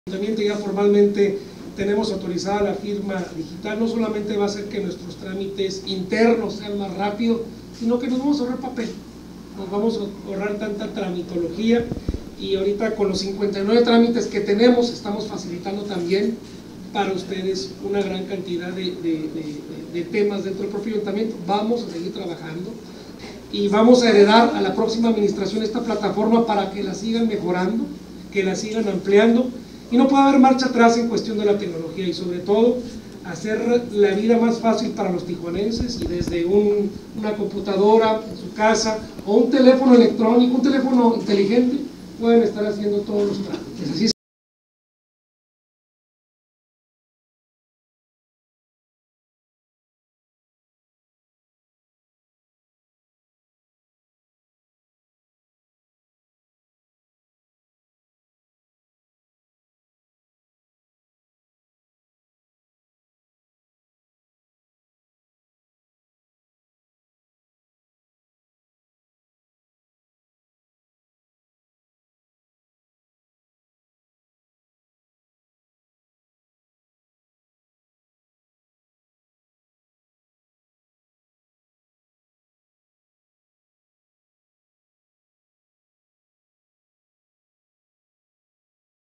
Ayuntamiento ya formalmente tenemos autorizada la firma digital. No solamente va a hacer que nuestros trámites internos sean más rápidos, sino que nos vamos a ahorrar papel, nos vamos a ahorrar tanta tramitología, y ahorita con los 59 trámites que tenemos estamos facilitando también para ustedes una gran cantidad de temas dentro del propio ayuntamiento. Vamos a seguir trabajando y vamos a heredar a la próxima administración esta plataforma para que la sigan mejorando, que la sigan ampliando, y no puede haber marcha atrás en cuestión de la tecnología, y sobre todo hacer la vida más fácil para los tijuanenses, y desde una computadora en su casa o un teléfono electrónico, un teléfono inteligente, pueden estar haciendo todos los trámites. Así